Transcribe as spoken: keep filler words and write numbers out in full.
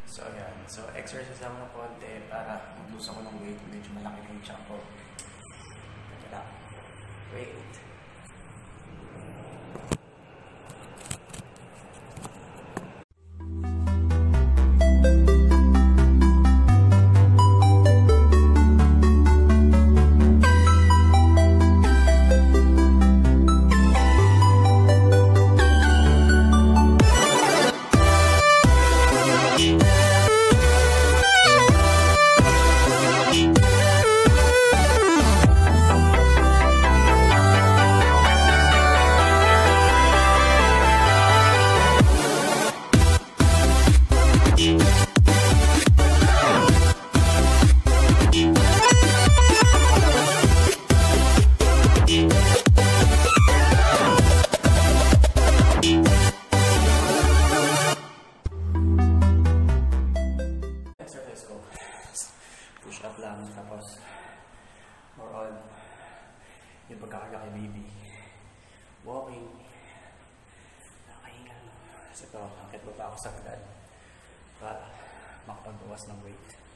So, ayan. So, exercise lang ng konti para mag-lose ako ng weight. Medyo malaki na yung tiyan ko. Ito lang. Wait. Push up lang, tapos more on yung pagkakarga kay baby. Walking. Nakahinga. Kasi ito, akit ba pa ako sa agad para makapagbawas ng weight.